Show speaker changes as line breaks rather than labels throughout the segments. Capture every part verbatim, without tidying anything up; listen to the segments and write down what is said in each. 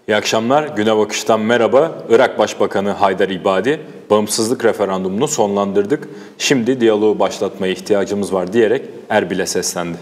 İyi akşamlar. Güne Bakış'tan merhaba. Irak Başbakanı Haydar İbadi, bağımsızlık referandumunu sonlandırdık. Şimdi diyaloğu başlatmaya ihtiyacımız var diyerek Erbil'e seslendi.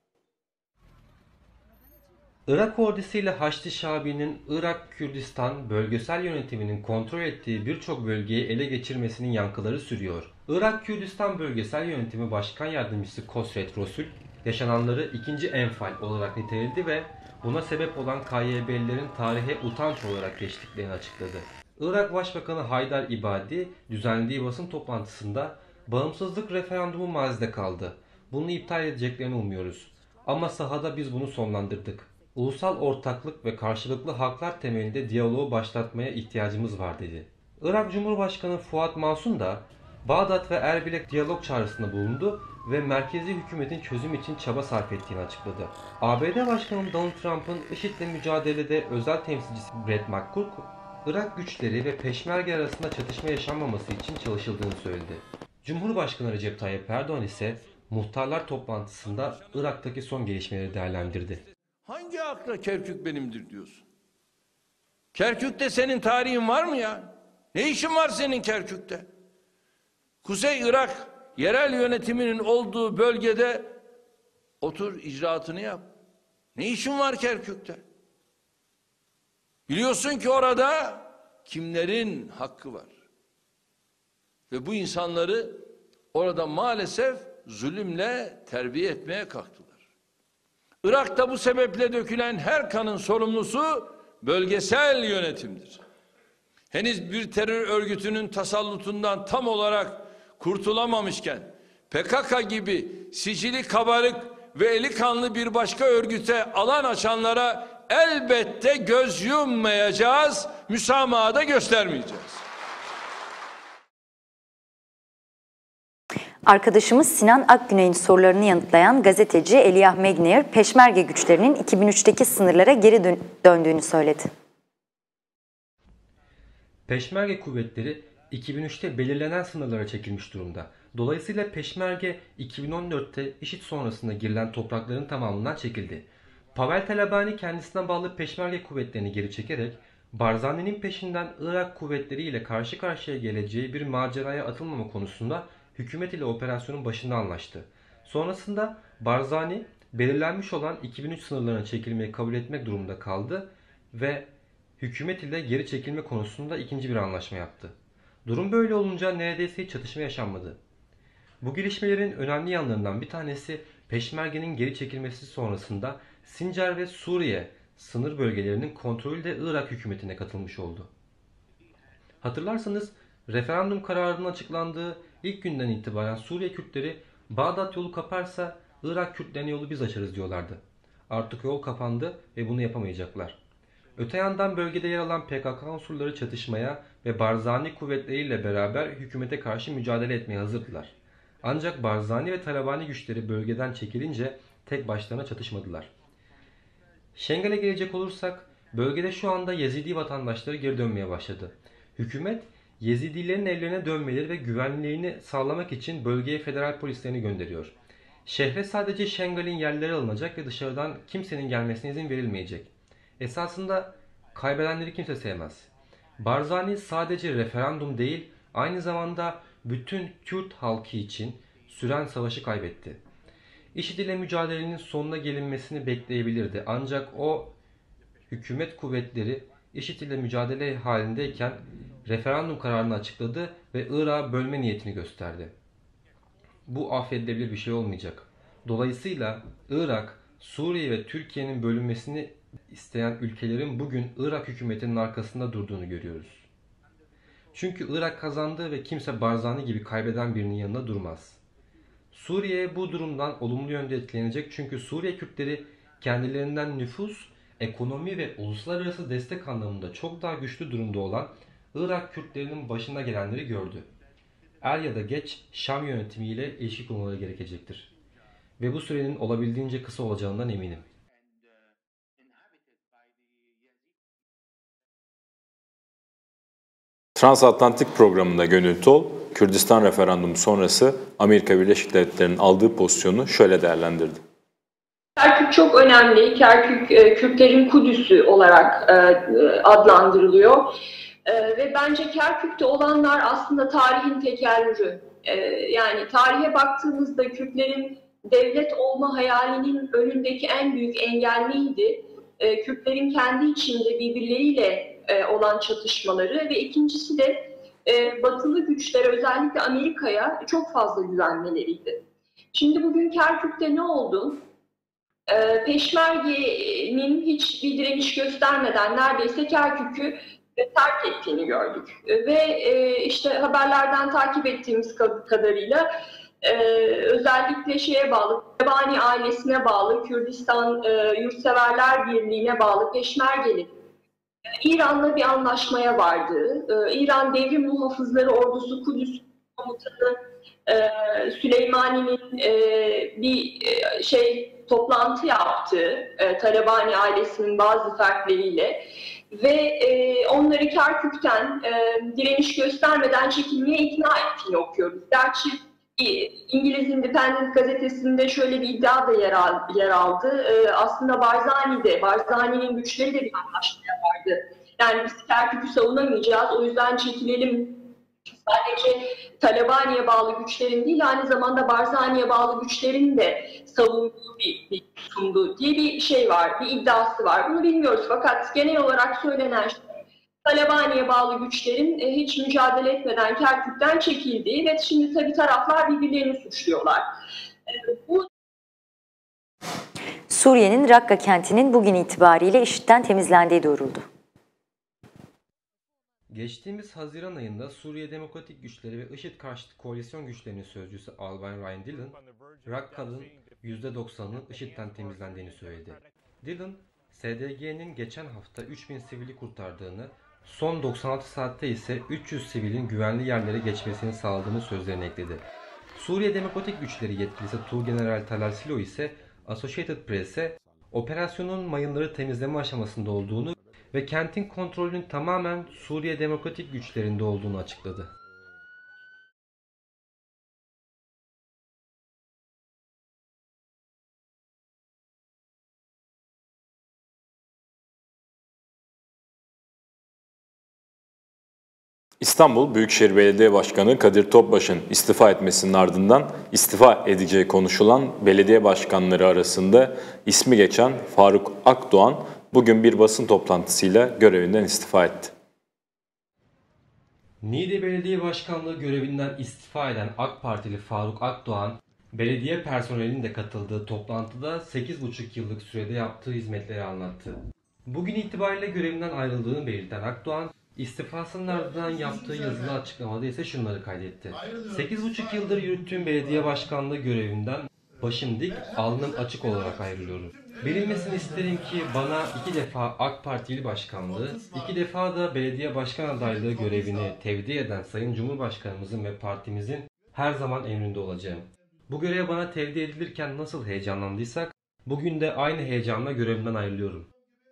Irak ordusuyla Haçlı Şabi'nin Irak Kürdistan bölgesel yönetiminin kontrol ettiği birçok bölgeyi ele geçirmesinin yankıları sürüyor. Irak Kürdistan bölgesel yönetimi başkan yardımcısı Kosret Rosul, yaşananları ikinci Enfal olarak niteledi ve buna sebep olan K Y B'lilerin tarihe utanç olarak geçtiklerini açıkladı. Irak Başbakanı Haydar İbadi düzenlediği basın toplantısında bağımsızlık referandumu mazide kaldı. Bunu iptal edeceklerini umuyoruz. Ama sahada biz bunu sonlandırdık. Ulusal ortaklık ve karşılıklı haklar temelinde diyaloğu başlatmaya ihtiyacımız var dedi. Irak Cumhurbaşkanı Fuat Masun da Bağdat ve Erbil'e diyalog çağrısında bulundu ve merkezi hükümetin çözüm için çaba sarf ettiğini açıkladı. A B D Başkanı Donald Trump'ın IŞİD'le mücadelede özel temsilcisi Brett McCook, Irak güçleri ve Peşmerge arasında çatışma yaşanmaması için çalışıldığını söyledi. Cumhurbaşkanı Recep Tayyip Erdoğan ise muhtarlar toplantısında Irak'taki son gelişmeleri değerlendirdi.
Hangi akla Kerkük benimdir diyorsun? Kerkük'te senin tarihin var mı ya? Ne işin var senin Kerkük'te? Kuzey Irak yerel yönetiminin olduğu bölgede otur icraatını yap. Ne işin var Kerkük'te? Biliyorsun ki orada kimlerin hakkı var? Ve bu insanları orada maalesef zulümle terbiye etmeye kalktılar. Irak'ta bu sebeple dökülen her kanın sorumlusu bölgesel yönetimdir. Henüz bir terör örgütünün tasallutundan tam olarak kurtulamamışken P K K gibi sicili kabarık ve eli kanlı bir başka örgüte alan açanlara elbette göz yummayacağız, müsamaha da göstermeyeceğiz.
Arkadaşımız Sinan Akgüney'in sorularını yanıtlayan gazeteci Eliyah Megner, Peşmerge güçlerinin iki bin üçteki sınırlara geri dön döndüğünü söyledi.
Peşmerge kuvvetleri iki bin üçte belirlenen sınırlara çekilmiş durumda. Dolayısıyla Peşmerge iki bin on dörtte IŞİD sonrasında girilen toprakların tamamından çekildi. Pavel Talabani kendisine bağlı Peşmerge kuvvetlerini geri çekerek Barzani'nin peşinden Irak kuvvetleriyle karşı karşıya geleceği bir maceraya atılmama konusunda hükümet ile operasyonun başında anlaştı. Sonrasında Barzani belirlenmiş olan iki bin üç sınırlarına çekilmeyi kabul etmek durumunda kaldı ve hükümet ile geri çekilme konusunda ikinci bir anlaşma yaptı. Durum böyle olunca neredeyse hiç çatışma yaşanmadı. Bu gelişmelerin önemli yanlarından bir tanesi Peşmerge'nin geri çekilmesi sonrasında Sincar ve Suriye sınır bölgelerinin kontrolü de Irak hükümetine katılmış oldu. Hatırlarsanız referandum kararının açıklandığı ilk günden itibaren Suriye Kürtleri Bağdat yolu kaparsa Irak Kürtlerine yolu biz açarız diyorlardı. Artık yol kapandı ve bunu yapamayacaklar. Öte yandan bölgede yer alan P K K unsurları çatışmaya ve Barzani kuvvetleriyle beraber hükümete karşı mücadele etmeye hazırdılar. Ancak Barzani ve Talabani güçleri bölgeden çekilince tek başlarına çatışmadılar. Şengal'e gelecek olursak bölgede şu anda Yezidi vatandaşları geri dönmeye başladı. Hükümet Yezidilerin evlerine dönmeleri ve güvenliğini sağlamak için bölgeye federal polislerini gönderiyor. Şehre sadece Şengal'in yerleri alınacak ve dışarıdan kimsenin gelmesine izin verilmeyecek. Esasında kaybedenleri kimse sevmez. Barzani sadece referandum değil, aynı zamanda bütün Kürt halkı için süren savaşı kaybetti. IŞİD ile mücadelenin sonuna gelinmesini bekleyebilirdi. Ancak o hükümet kuvvetleri IŞİD ile mücadele halindeyken referandum kararını açıkladı ve Irak'ı bölme niyetini gösterdi. Bu affedilebilir bir şey olmayacak. Dolayısıyla Irak, Suriye ve Türkiye'nin bölünmesini isteyen ülkelerin bugün Irak hükümetinin arkasında durduğunu görüyoruz. Çünkü Irak kazandı ve kimse Barzani gibi kaybeden birinin yanında durmaz. Suriye bu durumdan olumlu yönde etkilenecek çünkü Suriye Kürtleri kendilerinden nüfus, ekonomi ve uluslararası destek anlamında çok daha güçlü durumda olan Irak Kürtlerinin başına gelenleri gördü. Er ya da geç Şam yönetimiyle ilişki kurmaları gerekecektir. Ve bu sürenin olabildiğince kısa olacağından eminim.
Transatlantik programında Gönül Tol, Kürdistan referandumu sonrası Amerika Birleşik Devletleri'nin aldığı pozisyonu şöyle değerlendirdi.
Kerkük çok önemli. Kerkük e, Kürtlerin Kudüs'ü olarak e, adlandırılıyor. E, ve bence Kerkük'te olanlar aslında tarihin tekerrürü. E, yani tarihe baktığımızda Kürtlerin devlet olma hayalinin önündeki en büyük engel neydi? E, Kürtlerin kendi içinde birbirleriyle e, olan çatışmaları ve ikincisi de e, batılı güçlere, özellikle Amerika'ya çok fazla güvenmeleriydi. Şimdi bugün Kerkük'te ne oldu? E, Peşmerge'nin hiçbir direniş göstermeden neredeyse Kerkük'ü terk ettiğini gördük. Ve e, işte haberlerden takip ettiğimiz kadarıyla e, özellikle şeye bağlı, Talabani ailesine bağlı, Kürdistan e, Yurtseverler Birliği'ne bağlı Peşmergeli İran'la bir anlaşmaya vardı. E, İran Devrim Muhafızları Ordusu Kudüs Komutanı e, Süleymani'nin e, bir e, şey toplantı yaptı e, Talabani ailesinin bazı fertleriyle ve e, onları Kerkük'ten e, direniş göstermeden çekilmeye ikna ettiğini okuyoruz. Gerçi İngiliz Independent gazetesinde şöyle bir iddia da yer, al, yer aldı. E, aslında Barzani'de, Barzani'nin güçleri de bir anlaşmaya vardı. Yani biz Kerkük'ü savunamayacağız, o yüzden çekilelim. Sadece Talabani'ye bağlı güçlerin değil, aynı zamanda Barzani'ye bağlı güçlerin de savunduğu bir, bir sundu diye bir şey var, bir iddiası var. Bunu bilmiyoruz fakat genel olarak söylenen şey, Talabani'ye bağlı güçlerin e, hiç mücadele etmeden Kerkük'ten çekildiği ve şimdi tabii taraflar birbirlerini suçluyorlar. E, bu
Suriye'nin Rakka kentinin bugün itibariyle IŞİD'den temizlendiği duyuruldu.
Geçtiğimiz Haziran ayında Suriye Demokratik Güçleri ve IŞİD karşıtı koalisyon güçlerinin sözcüsü Albay Ryan Dillon, Rakka'nın yüzde doksanının IŞİD'den temizlendiğini söyledi. Dillon, S D G'nin geçen hafta üç bin sivili kurtardığını, son doksan altı saatte ise üç yüz sivilin güvenli yerlere geçmesini sağladığını sözlerine ekledi. Suriye Demokratik Güçleri yetkilisi Tuğgeneral Talal Silo ise Associated Press'e operasyonun mayınları temizleme aşamasında olduğunu ve kentin kontrolünün tamamen Suriye Demokratik Güçlerinde olduğunu açıkladı.
İstanbul Büyükşehir Belediye Başkanı Kadir Topbaş'ın istifa etmesinin ardından istifa edeceği konuşulan belediye başkanları arasında ismi geçen Faruk Akdoğan bugün bir basın toplantısıyla görevinden istifa etti.
Niğde Belediye Başkanlığı görevinden istifa eden AK Partili Faruk Akdoğan, belediye personelinin de katıldığı toplantıda sekiz buçuk yıllık sürede yaptığı hizmetleri anlattı. Bugün itibariyle görevinden ayrıldığını belirten Akdoğan, istifasının ardından yaptığı yazılı açıklamada ise şunları kaydetti. sekiz buçuk yıldır yürüttüğüm belediye başkanlığı görevinden başım dik, alnım açık olarak ayrılıyorum. Bilinmesini isterim ki bana iki defa AK Partili başkanlığı, iki defa da belediye başkan adaylığı görevini tevdi eden Sayın Cumhurbaşkanımızın ve partimizin her zaman emrinde olacağım. Bu görev bana tevdi edilirken nasıl heyecanlandıysak, bugün de aynı heyecanla görevimden ayrılıyorum.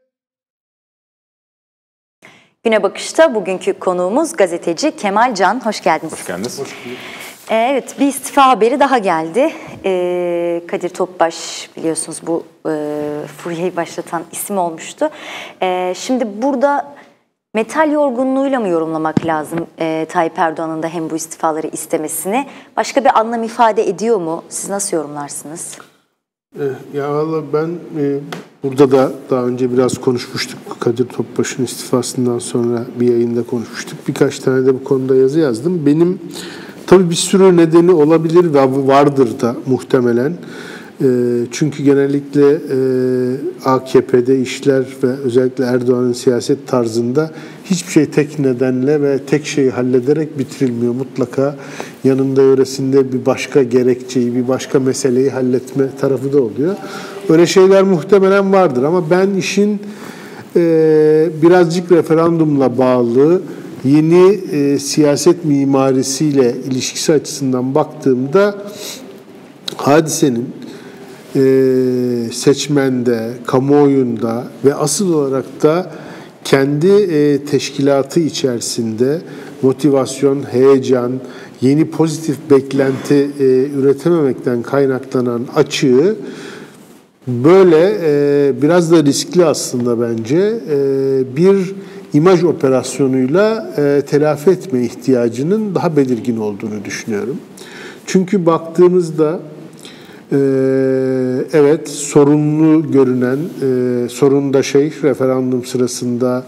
Güne Bakış'ta bugünkü konuğumuz gazeteci Kemal Can. Hoş geldiniz.
Hoş geldiniz. Hoş bulduk.
Evet, bir istifa haberi daha geldi. Ee, Kadir Topbaş biliyorsunuz bu e, furyeyi başlatan isim olmuştu. Ee, şimdi burada metal yorgunluğuyla mı yorumlamak lazım e, Tayyip Erdoğan'ın da hem bu istifaları istemesini? Başka bir anlam ifade ediyor mu? Siz nasıl yorumlarsınız?
Ya valla ben e, burada da daha önce biraz konuşmuştuk. Kadir Topbaş'ın istifasından sonra bir yayında konuşmuştuk. Birkaç tane de bu konuda yazı yazdım. Benim tabii bir sürü nedeni olabilir ve vardır da muhtemelen. E, çünkü genellikle e, A K P'de işler ve özellikle Erdoğan'ın siyaset tarzında hiçbir şey tek nedenle ve tek şeyi hallederek bitirilmiyor. Mutlaka yanında yöresinde bir başka gerekçeyi, bir başka meseleyi halletme tarafı da oluyor. Öyle şeyler muhtemelen vardır ama ben işin e, birazcık referandumla bağlı yeni e, siyaset mimarisiyle ilişkisi açısından baktığımda hadisenin e, seçmende, kamuoyunda ve asıl olarak da kendi e, teşkilatı içerisinde motivasyon, heyecan, yeni pozitif beklenti e, üretememekten kaynaklanan açığı böyle e, biraz da riskli aslında bence e, bir imaj operasyonuyla e, telafi etme ihtiyacının daha belirgin olduğunu düşünüyorum. Çünkü baktığımızda e, evet sorunlu görünen, e, sorun da şey referandum sırasında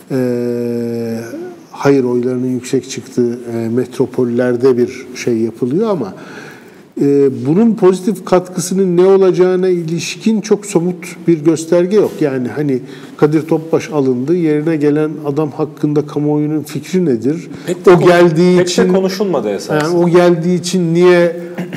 e, hayır oylarının yüksek çıktığı e, metropollerde bir şey yapılıyor ama e, bunun pozitif katkısının ne olacağına ilişkin çok somut bir gösterge yok. Yani hani Kadir Topbaş alındı, yerine gelen adam hakkında kamuoyunun fikri nedir?
Pek de,
o geldiği
pek
için
de konuşulmadı esasında.
Yani o geldiği için niye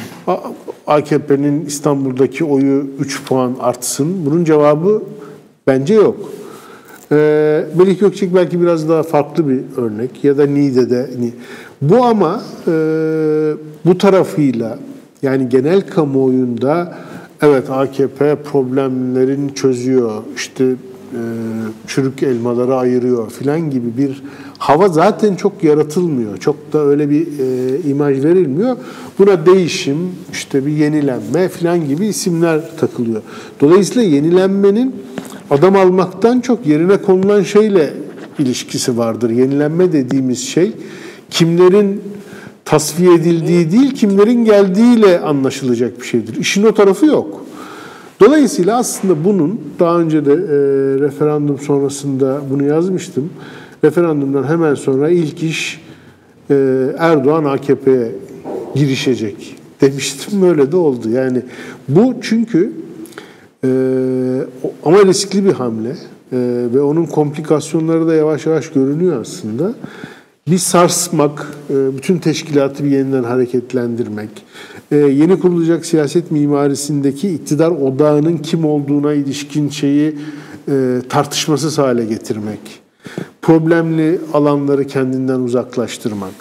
A K P'nin İstanbul'daki oyu üç puan artsın? Bunun cevabı bence yok. Ee, Melih Gökçek belki biraz daha farklı bir örnek ya da Niğde'de. Bu ama e, bu tarafıyla yani genel kamuoyunda evet A K P problemlerini çözüyor, işte e, çürük elmaları ayırıyor filan gibi bir hava zaten çok yaratılmıyor. Çok da öyle bir e, imaj verilmiyor. Buna değişim, işte bir yenilenme filan gibi isimler takılıyor. Dolayısıyla yenilenmenin adam almaktan çok yerine konulan şeyle ilişkisi vardır. Yenilenme dediğimiz şey kimlerin tasfiye edildiği değil, kimlerin geldiğiyle anlaşılacak bir şeydir. İşin o tarafı yok. Dolayısıyla aslında bunun daha önce de e, referandum sonrasında bunu yazmıştım. Referandumdan hemen sonra ilk iş e, Erdoğan A K P'ye girişecek demiştim. Öyle de oldu. Yani bu çünkü e, ama riskli bir hamle e, ve onun komplikasyonları da yavaş yavaş görünüyor aslında. Bir sarsmak, bütün teşkilatı bir yeniden hareketlendirmek, yeni kurulacak siyaset mimarisindeki iktidar odağının kim olduğuna ilişkin şeyi tartışmasız hale getirmek, problemli alanları kendinden uzaklaştırmak,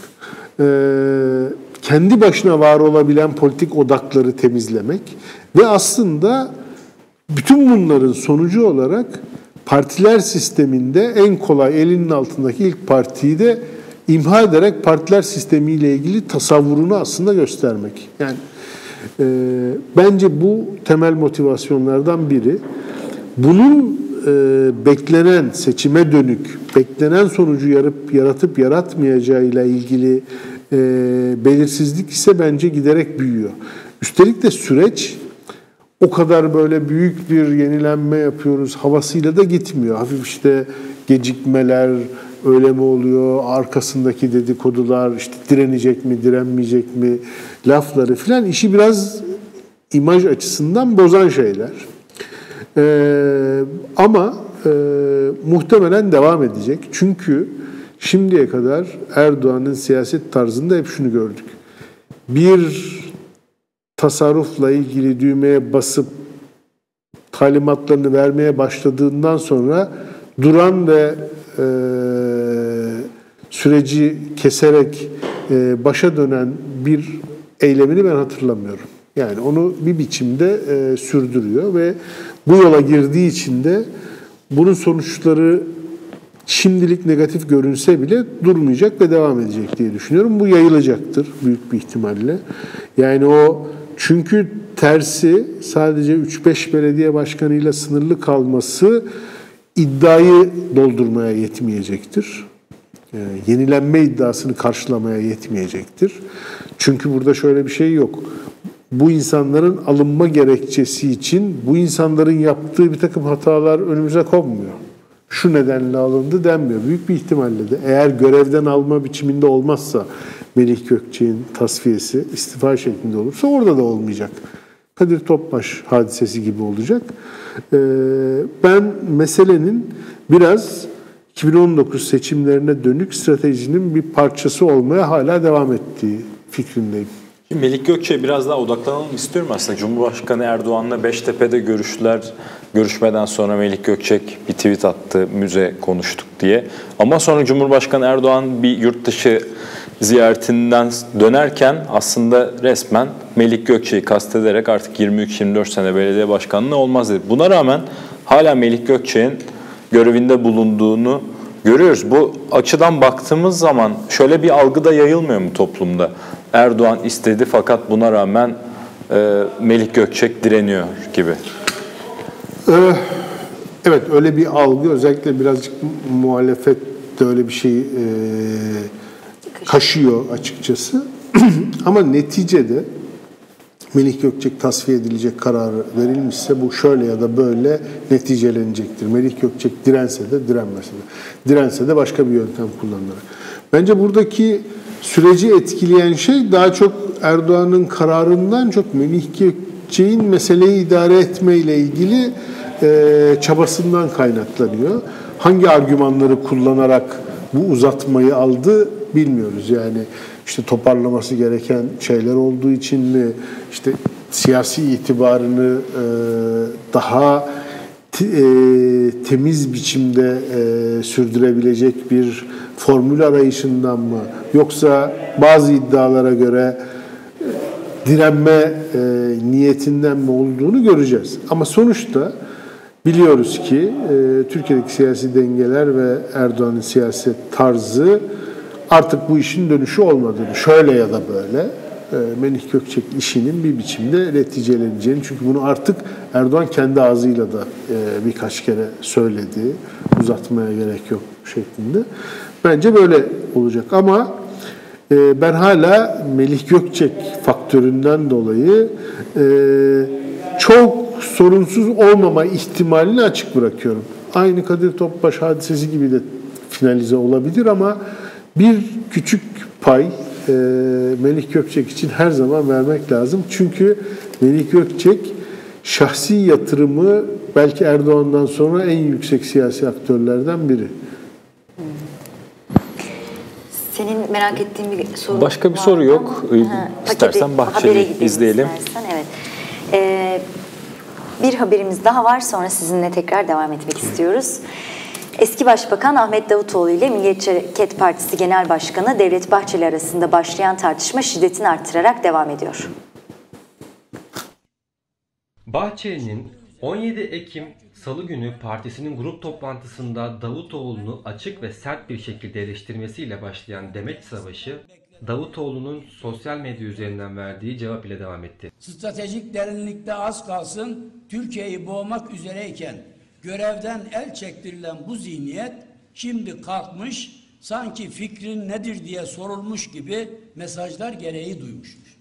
kendi başına var olabilen politik odakları temizlemek ve aslında bütün bunların sonucu olarak partiler sisteminde en kolay elinin altındaki ilk partiyi de imha ederek partiler sistemiyle ilgili tasavvurunu aslında göstermek. Yani e, bence bu temel motivasyonlardan biri. Bunun e, beklenen seçime dönük, beklenen sonucu yarıp, yaratıp yaratmayacağıyla ilgili e, belirsizlik ise bence giderek büyüyor. Üstelik de süreç o kadar böyle büyük bir yenilenme yapıyoruz havasıyla da gitmiyor. Hafif işte gecikmeler, öyle mi oluyor, arkasındaki dedikodular, işte direnecek mi, direnmeyecek mi lafları filan işi biraz imaj açısından bozan şeyler. Ee, ama e, muhtemelen devam edecek. Çünkü şimdiye kadar Erdoğan'ın siyaset tarzında hep şunu gördük. Bir tasarrufla ilgili düğmeye basıp talimatlarını vermeye başladığından sonra duran ve e, süreci keserek e, başa dönen bir eylemini ben hatırlamıyorum. Yani onu bir biçimde e, sürdürüyor ve bu yola girdiği için de bunun sonuçları şimdilik negatif görünse bile durmayacak ve devam edecek diye düşünüyorum. Bu yayılacaktır büyük bir ihtimalle. Yani o çünkü tersi sadece üç beş belediye başkanıyla sınırlı kalması iddiayı doldurmaya yetmeyecektir. Yani yenilenme iddiasını karşılamaya yetmeyecektir. Çünkü burada şöyle bir şey yok. Bu insanların alınma gerekçesi için bu insanların yaptığı bir takım hatalar önümüze konmuyor. Şu nedenle alındı denmiyor. Büyük bir ihtimalle de eğer görevden alma biçiminde olmazsa Melih Gökçek'in tasfiyesi istifa şeklinde olursa orada da olmayacak. Kadir Topbaş hadisesi gibi olacak. Ben meselenin biraz iki bin on dokuz seçimlerine dönük stratejinin bir parçası olmaya hala devam ettiği fikrindeyim.
Melih Gökçek'e biraz daha odaklanalım istiyorum aslında. Cumhurbaşkanı Erdoğan'la Beştepe'de görüştüler. Görüşmeden sonra Melih Gökçek bir tweet attı, müze konuştuk diye. Ama sonra Cumhurbaşkanı Erdoğan bir yurt dışı ziyaretinden dönerken aslında resmen Melih Gökçek'i kastederek artık yirmi üç yirmi dört sene belediye başkanlığı olmaz dedi. Buna rağmen hala Melih Gökçek'in görevinde bulunduğunu görüyoruz. Bu açıdan baktığımız zaman şöyle bir algı da yayılmıyor mu toplumda? Erdoğan istedi fakat buna rağmen e, Melih Gökçek direniyor gibi.
Ee, evet, öyle bir algı, özellikle birazcık muhalefet de öyle bir şey e, kaşıyor açıkçası. Ama neticede Melih Gökçek tasfiye edilecek kararı verilmişse bu şöyle ya da böyle neticelenecektir. Melih Gökçek dirense de direnmese de. Dirense de başka bir yöntem kullanarak. Bence buradaki süreci etkileyen şey daha çok Erdoğan'ın kararından çok Melih Gökçek'in meseleyi idare etmeyle ilgili e, çabasından kaynaklanıyor. Hangi argümanları kullanarak bu uzatmayı aldı bilmiyoruz. Yani işte toparlaması gereken şeyler olduğu için mi, işte siyasi itibarını e, daha te, e, temiz biçimde e, sürdürebilecek bir formül arayışından mı, yoksa bazı iddialara göre e, direnme e, niyetinden mi olduğunu göreceğiz. Ama sonuçta biliyoruz ki e, Türkiye'deki siyasi dengeler ve Erdoğan'ın siyaset tarzı artık bu işin dönüşü olmadığını, şöyle ya da böyle e, Melih Gökçek işinin bir biçimde neticeleneceğini, çünkü bunu artık Erdoğan kendi ağzıyla da e, birkaç kere söyledi, uzatmaya gerek yok şeklinde. Bence böyle olacak ama e, ben hala Melih Gökçek faktöründen dolayı e, çok sorunsuz olmama ihtimalini açık bırakıyorum. Aynı Kadir Topbaş hadisesi gibi de finalize olabilir ama bir küçük pay e, Melih Gökçek için her zaman vermek lazım. Çünkü Melih Gökçek şahsi yatırımı belki Erdoğan'dan sonra en yüksek siyasi aktörlerden biri.
Senin merak ettiğin bir soru
Başka bir
var
soru
mı?
yok.
Ha,
İstersen
paketi-
Bahçeli'yi
habere gidelim
izleyelim.
istersen, evet. Ee, bir haberimiz daha var, sonra sizinle tekrar devam etmek istiyoruz. Eski Başbakan Ahmet Davutoğlu ile Milliyetçi Hareket Partisi Genel Başkanı Devlet Bahçeli arasında başlayan tartışma şiddetini artırarak devam ediyor.
Bahçeli'nin on yedi Ekim Salı günü partisinin grup toplantısında Davutoğlu'nu açık ve sert bir şekilde eleştirmesiyle başlayan demeç savaşı, Davutoğlu'nun sosyal medya üzerinden verdiği cevap ile devam etti.
Stratejik derinlikte az kalsın Türkiye'yi boğmak üzereyken görevden el çektirilen bu zihniyet şimdi kalkmış, sanki fikrin nedir diye sorulmuş gibi mesajlar gereği duymuştur.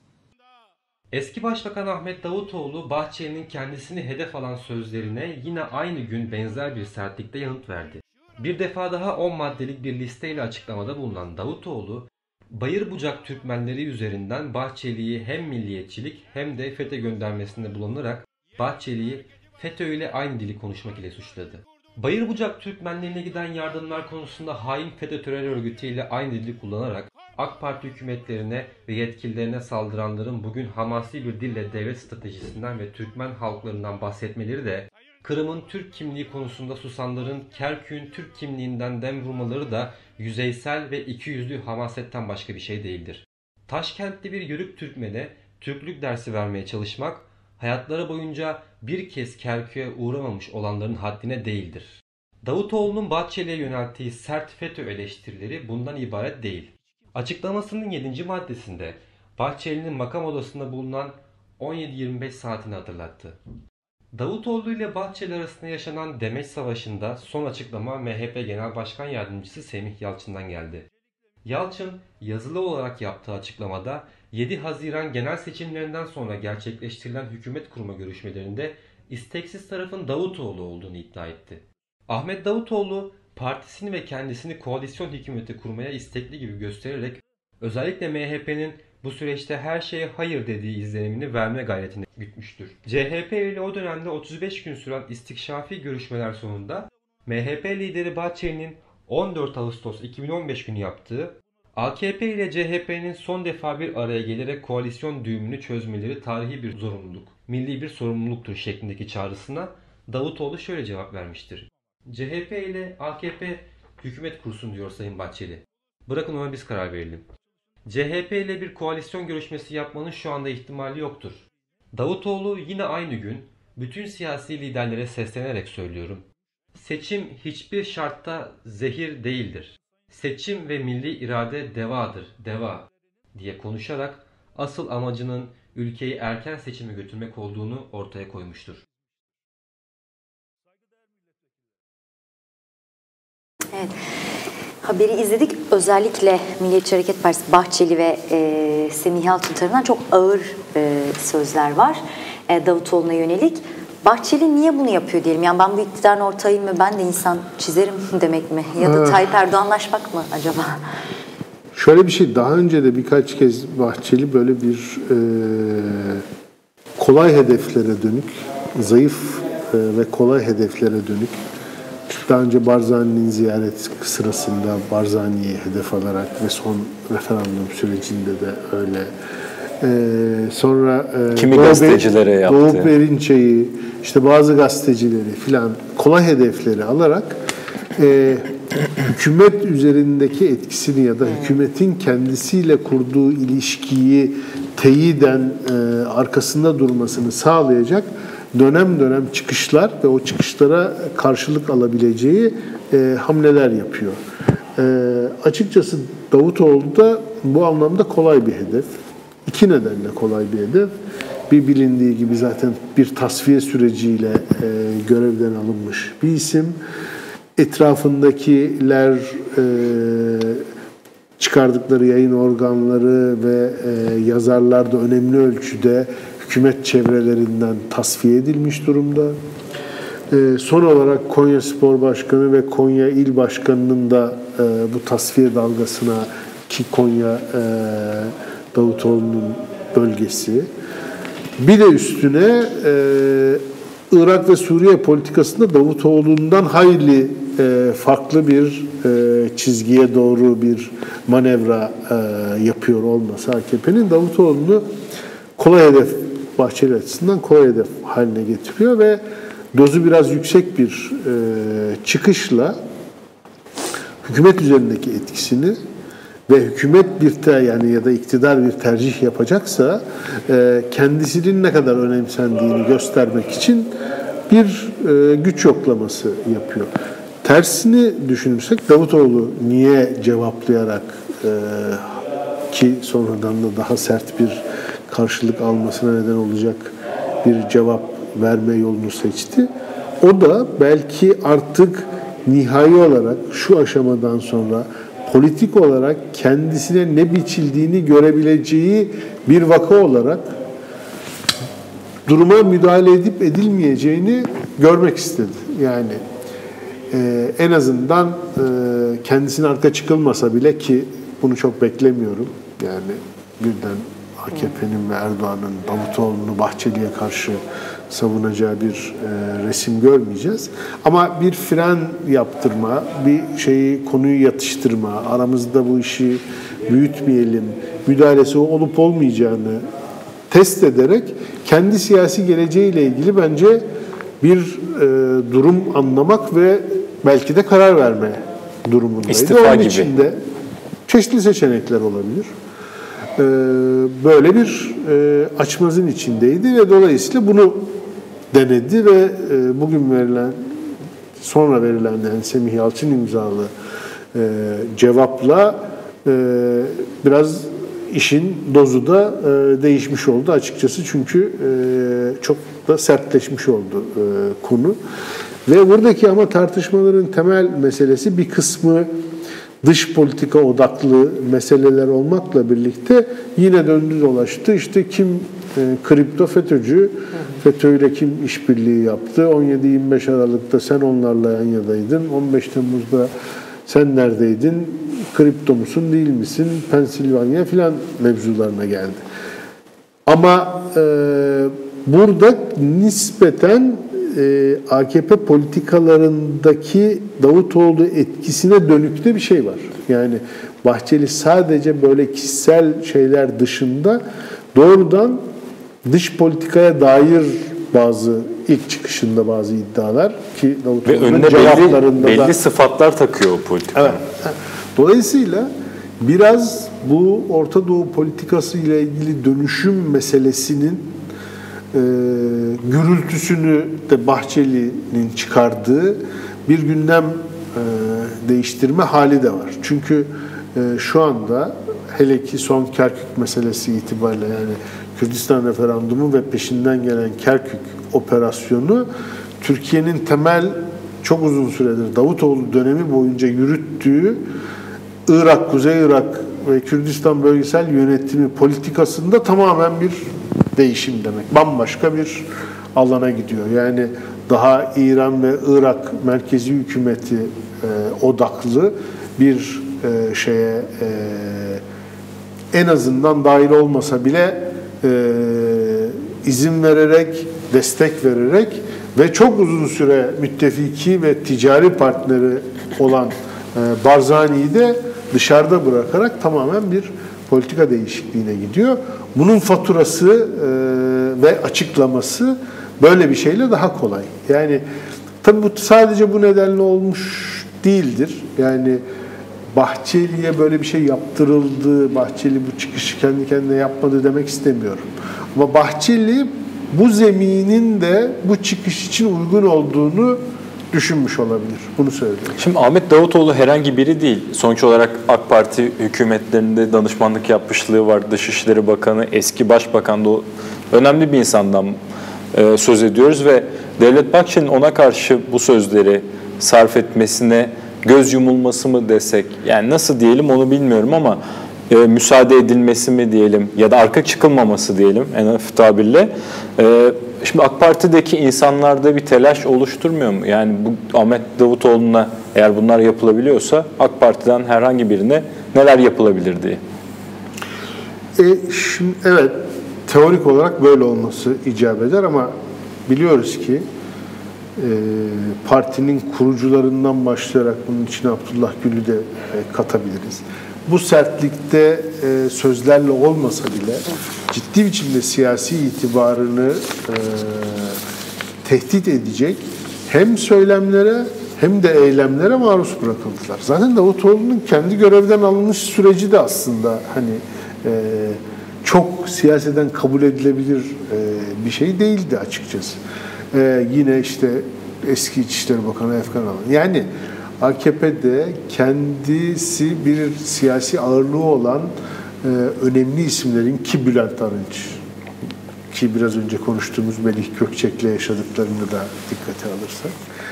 Eski Başbakan Ahmet Davutoğlu, Bahçeli'nin kendisini hedef alan sözlerine yine aynı gün benzer bir sertlikte yanıt verdi. Bir defa daha on maddelik bir listeyle açıklamada bulunan Davutoğlu, Bayırbucak Türkmenleri üzerinden Bahçeli'yi hem milliyetçilik hem de FETÖ göndermesinde bulunarak Bahçeli'yi FETÖ ile aynı dili konuşmak ile suçladı. Bayırbucak Türkmenlerine giden yardımlar konusunda hain FETÖ terör örgütüyle aynı dili kullanarak AK Parti hükümetlerine ve yetkililerine saldıranların bugün hamasi bir dille devlet stratejisinden ve Türkmen halklarından bahsetmeleri de, Kırım'ın Türk kimliği konusunda susanların Kerkük'ün Türk kimliğinden dem vurmaları da yüzeysel ve ikiyüzlü hamasetten başka bir şey değildir. Taşkentli bir Yörük Türkmen'e Türklük dersi vermeye çalışmak, hayatları boyunca bir kez Kerkük'e uğramamış olanların haddine değildir. Davutoğlu'nun Bahçeli'ye yönelttiği sert FETÖ eleştirileri bundan ibaret değil. Açıklamasının yedinci maddesinde Bahçeli'nin makam odasında bulunan on yedi yirmi beş saatini hatırlattı. Davutoğlu ile Bahçeli arasında yaşanan demeç savaşında son açıklama M H P Genel Başkan Yardımcısı Semih Yalçın'dan geldi. Yalçın yazılı olarak yaptığı açıklamada yedi Haziran genel seçimlerinden sonra gerçekleştirilen hükümet kurma görüşmelerinde isteksiz tarafın Davutoğlu olduğunu iddia etti. Ahmet Davutoğlu partisini ve kendisini koalisyon hükümeti kurmaya istekli gibi göstererek özellikle M H P'nin bu süreçte her şeye hayır dediği izlenimini verme gayretini gütmüştür. C H P ile o dönemde otuz beş gün süren istikşafi görüşmeler sonunda M H P lideri Bahçeli'nin on dört Ağustos iki bin on beş günü yaptığı, A K P ile C H P'nin son defa bir araya gelerek koalisyon düğümünü çözmeleri tarihi bir zorunluluk, milli bir sorumluluktur şeklindeki çağrısına Davutoğlu şöyle cevap vermiştir. C H P ile A K P hükümet kursun diyor Sayın Bahçeli. Bırakın ona biz karar verelim. C H P ile bir koalisyon görüşmesi yapmanın şu anda ihtimali yoktur. Davutoğlu yine aynı gün bütün siyasi liderlere seslenerek söylüyorum. Seçim hiçbir şartta zehir değildir. Seçim ve milli irade devadır, deva diye konuşarak asıl amacının ülkeyi erken seçime götürmek olduğunu ortaya koymuştur.
Evet. Haberi izledik. Özellikle Milliyetçi Hareket Partisi Bahçeli ve e, Semih Yalçın tarafından çok ağır e, sözler var e, Davutoğlu'na yönelik. Bahçeli niye bunu yapıyor diyelim? Yani ben bu iktidarın ortağıyım ve ben de insan çizerim demek mi? Ya da Tayyip Erdoğanlaşmak mı acaba?
Şöyle bir şey, daha önce de birkaç kez Bahçeli böyle bir e, kolay hedeflere dönük, zayıf e, ve kolay hedeflere dönük, daha önce Barzani'nin ziyaret sırasında Barzani'yi hedef alarak ve son referandum sürecinde de öyle. Ee, sonra e,
kimi
Doğu
gazetecilere
Ber-
yaptı.
Doğu Perinçek'i, işte bazı gazetecileri filan kolay hedefleri alarak e, hükümet üzerindeki etkisini ya da hükümetin kendisiyle kurduğu ilişkiyi teyiden e, arkasında durmasını sağlayacak dönem dönem çıkışlar ve o çıkışlara karşılık alabileceği e, hamleler yapıyor. E, açıkçası Davutoğlu da bu anlamda kolay bir hedef. İki nedenle kolay bir hedef. Bir, bilindiği gibi zaten bir tasfiye süreciyle e, görevden alınmış bir isim. Etrafındakiler, e, çıkardıkları yayın organları ve e, yazarlar da önemli ölçüde hükümet çevrelerinden tasfiye edilmiş durumda. E, son olarak Konya Spor Başkanı ve Konya İl Başkanı'nın da e, bu tasfiye dalgasına, ki Konya e, Davutoğlu'nun bölgesi. Bir de üstüne e, Irak ve Suriye politikasında Davutoğlu'ndan hayli e, farklı bir e, çizgiye doğru bir manevra e, yapıyor olması A K P'nin Davutoğlu'nu kolay hedef, Bahçeli açısından kolay hedef haline getiriyor ve dozu biraz yüksek bir e, çıkışla hükümet üzerindeki etkisini ve hükümet bir ter, yani ya da iktidar bir tercih yapacaksa e, kendisinin ne kadar önemsendiğini göstermek için bir e, güç yoklaması yapıyor. Tersini düşünürsek Davutoğlu niye cevaplayarak e, ki sonradan da daha sert bir karşılık almasına neden olacak bir cevap verme yolunu seçti. O da belki artık nihai olarak şu aşamadan sonra politik olarak kendisine ne biçildiğini görebileceği bir vaka olarak duruma müdahale edip edilmeyeceğini görmek istedi. Yani e, en azından e, kendisine arka çıkılmasa bile, ki bunu çok beklemiyorum. Yani birden A K P'nin ve Erdoğan'ın Davutoğlu'nu Bahçeli'ye karşı savunacağı bir e, resim görmeyeceğiz. Ama bir fren yaptırma, bir şeyi, konuyu yatıştırma, aramızda bu işi büyütmeyelim, müdahalesi olup olmayacağını test ederek kendi siyasi geleceğiyle ilgili bence bir e, durum anlamak ve belki de karar verme durumundaydı.
İstifa
Onun
gibi.
içinde çeşitli seçenekler olabilir. E, böyle bir e, açmazın içindeydi ve dolayısıyla bunu denedi ve e, bugün verilen, sonra verilen yani Semih Yalçın imzalı e, cevapla e, biraz işin dozu da e, değişmiş oldu açıkçası, çünkü e, çok da sertleşmiş oldu e, konu. Ve buradaki ama tartışmaların temel meselesi bir kısmı dış politika odaklı meseleler olmakla birlikte yine döndü dolaştı. İşte kim e, kripto FETÖ'cü, FETÖ'yle kim işbirliği yaptı, on yedi yirmi beş Aralık'ta sen onlarla yan yadaydın, on beş Temmuz'da sen neredeydin, kripto musun değil misin, Pensilvanya filan mevzularına geldi. Ama e, burada nispeten e, A K P politikalarındaki Davutoğlu etkisine dönük de bir şey var. Yani Bahçeli sadece böyle kişisel şeyler dışında doğrudan dış politikaya dair bazı ilk çıkışında bazı iddialar ki
ve önüne belli, belli da, sıfatlar takıyor o politika.
Evet. Dolayısıyla biraz bu Orta Doğu politikası ile ilgili dönüşüm meselesinin e, gürültüsünü de Bahçeli'nin çıkardığı bir gündem e, değiştirme hali de var. Çünkü e, şu anda hele ki son Kerkük meselesi itibariyle, yani Kürdistan referandumu ve peşinden gelen Kerkük operasyonu Türkiye'nin temel çok uzun süredir Davutoğlu dönemi boyunca yürüttüğü Irak, Kuzey Irak ve Kürdistan bölgesel yönetimi politikasında tamamen bir değişim demek. Bambaşka bir alana gidiyor. Yani daha İran ve Irak merkezi hükümeti e, odaklı bir e, şeye e, en azından dahil olmasa bile e, izin vererek, destek vererek ve çok uzun süre müttefiki ve ticari partneri olan e, Barzani'yi de dışarıda bırakarak tamamen bir politika değişikliğine gidiyor. Bunun faturası e, ve açıklaması böyle bir şeyle daha kolay. Yani tabii bu sadece bu nedenle olmuş değildir. Yani Bahçeli'ye böyle bir şey yaptırıldı, Bahçeli bu çıkışı kendi kendine yapmadı demek istemiyorum. Ama Bahçeli bu zeminin de bu çıkış için uygun olduğunu düşünmüş olabilir. Bunu söylüyorum.
Şimdi Ahmet Davutoğlu herhangi biri değil. Sonuç olarak AK Parti hükümetlerinde danışmanlık yapmışlığı var. Dışişleri Bakanı, eski Başbakan da önemli bir insandan e, söz ediyoruz ve Devlet Bahçeli'nin ona karşı bu sözleri sarf etmesine göz yumulması mı desek, yani nasıl diyelim onu bilmiyorum ama e, müsaade edilmesi mi diyelim ya da arka çıkılmaması diyelim en hafif tabirle. E, şimdi AK Parti'deki insanlarda bir telaş oluşturmuyor mu? Yani bu Ahmet Davutoğlu'na eğer bunlar yapılabiliyorsa AK Parti'den herhangi birine neler yapılabilir diye.
E, şimdi evet, teorik olarak böyle olması icap eder ama biliyoruz ki e, partinin kurucularından başlayarak bunun içine Abdullah Gül'ü de e, katabiliriz. Bu sertlikte e, sözlerle olmasa bile ciddi biçimde siyasi itibarını e, tehdit edecek hem söylemlere hem de eylemlere maruz bırakıldılar. Zaten Davutoğlu'nun kendi görevden alınmış süreci de aslında hani e, çok siyaseten kabul edilebilir e, bir şey değildi açıkçası. E, yine işte eski İçişleri Bakanı Efkan Alan. Yani A K P'de kendisi bir siyasi ağırlığı olan e, önemli isimlerin ki Bülent Arınç, ki biraz önce konuştuğumuz Melih Gökçek'le yaşadıklarını da dikkate alırsak,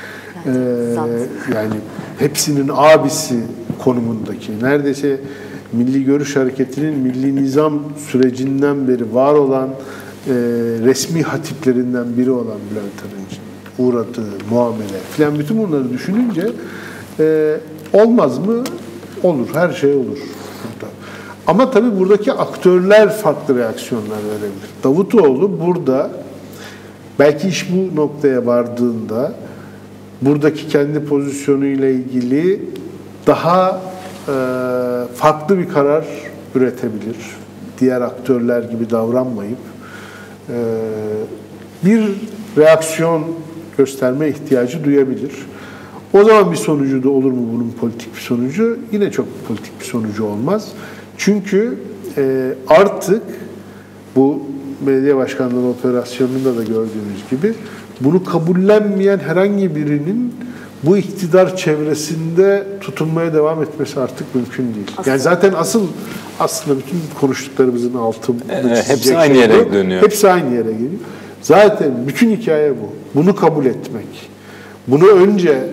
e, yani hepsinin abisi konumundaki, neredeyse Milli Görüş Hareketi'nin milli nizam sürecinden beri var olan e, resmi hatiplerinden biri olan Bülent Arınç'ın uğradığı muamele filan, bütün bunları düşününce e, olmaz mı? Olur. Her şey olur burada. Ama tabii buradaki aktörler farklı reaksiyonlar verebilir. Davutoğlu burada belki iş bu noktaya vardığında buradaki kendi pozisyonuyla ilgili daha e, farklı bir karar üretebilir. Diğer aktörler gibi davranmayıp e, bir reaksiyon gösterme ihtiyacı duyabilir. O zaman bir sonucu da olur mu bunun politik bir sonucu? Yine çok politik bir sonucu olmaz. Çünkü e, artık bu belediye başkanlığı operasyonunda da gördüğünüz gibi bunu kabullenmeyen herhangi birinin bu iktidar çevresinde tutunmaya devam etmesi artık mümkün değil. Aslında. Yani zaten asıl aslında bütün konuştuklarımızın altı
evet, hepsi aynı şey yere bu. dönüyor.
Hepsi aynı yere geliyor. Zaten bütün hikaye bu. Bunu kabul etmek. Bunu önce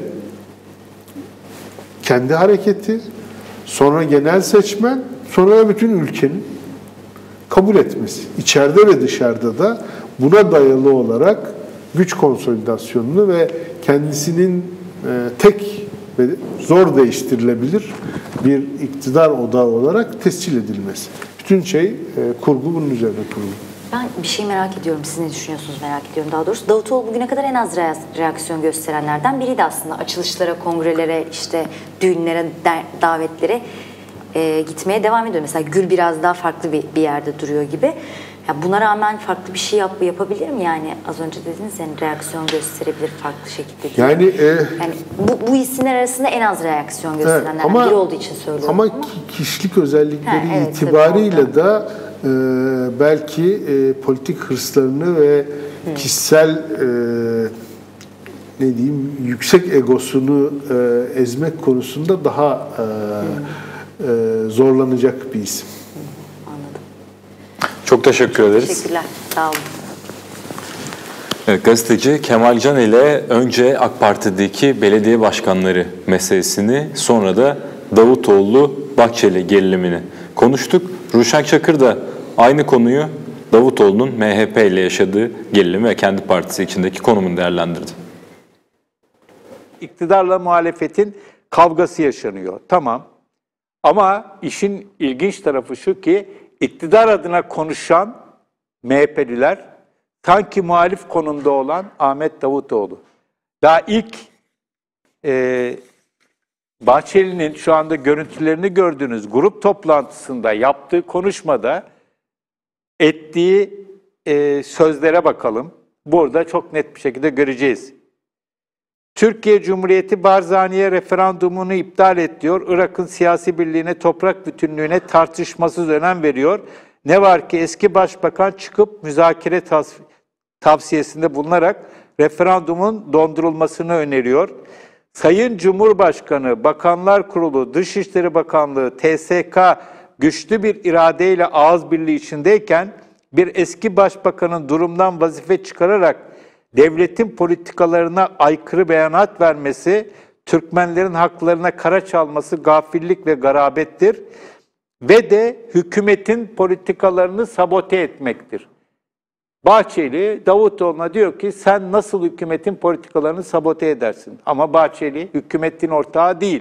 kendi hareketi, sonra genel seçmen, sonra da bütün ülkenin kabul etmesi. İçeride ve dışarıda da buna dayalı olarak güç konsolidasyonunu ve kendisinin e, tek ve zor değiştirilebilir bir iktidar odağı olarak tescil edilmesi. Bütün şey, e, kurgu bunun üzerine kurulu.
Ben bir şey merak ediyorum. Siz ne düşünüyorsunuz merak ediyorum daha doğrusu. Davutoğlu bugüne kadar en az reaksiyon gösterenlerden biriydi aslında. Açılışlara, kongrelere, işte düğünlere, davetlere e, gitmeye devam ediyor. Mesela Gül biraz daha farklı bir, bir yerde duruyor gibi. Ya buna rağmen farklı bir şey yap, yapabilir mi yani? Az önce dediniz yani reaksiyon gösterebilir farklı şekilde. Diye.
Yani, e,
yani bu, bu isimler arasında en az reaksiyon gösterenlerden evet, ama, biri olduğu için söylüyorum.
Ama, ama. kişilik özellikleri ha, evet, itibariyle da e, belki e, politik hırslarını ve Hı. kişisel e, ne diyeyim yüksek egosunu e, ezmek konusunda daha e, e, zorlanacak bir isim.
Çok teşekkür ederiz.
Teşekkürler. Sağ olun.
Evet, gazeteci Kemal Can ile önce AK Parti'deki belediye başkanları meselesini, sonra da Davutoğlu-Bahçeli gerilimini konuştuk. Ruşen Çakır da aynı konuyu, Davutoğlu'nun M H P ile yaşadığı gerilimi ve kendi partisi içindeki konumunu değerlendirdi.
İktidarla muhalefetin kavgası yaşanıyor. Tamam. Ama işin ilginç tarafı şu ki iktidar adına konuşan M H P'liler sanki muhalif konumda olan Ahmet Davutoğlu. Daha ilk e, Bahçeli'nin şu anda görüntülerini gördüğünüz grup toplantısında yaptığı konuşmada ettiği e, sözlere bakalım. Burada çok net bir şekilde göreceğiz. Türkiye Cumhuriyeti Barzaniye referandumunu iptal et diyor. Irak'ın siyasi birliğine, toprak bütünlüğüne tartışmasız önem veriyor. Ne var ki eski başbakan çıkıp müzakere tavsiyesinde bulunarak referandumun dondurulmasını öneriyor. Sayın Cumhurbaşkanı, Bakanlar Kurulu, Dışişleri Bakanlığı, T S K güçlü bir iradeyle ağız birliği içindeyken bir eski başbakanın durumdan vazife çıkararak devletin politikalarına aykırı beyanat vermesi, Türkmenlerin haklarına kara çalması gafillik ve garabettir ve de hükümetin politikalarını sabote etmektir. Bahçeli, Davutoğlu'na diyor ki sen nasıl hükümetin politikalarını sabote edersin? Ama Bahçeli hükümetin ortağı değil.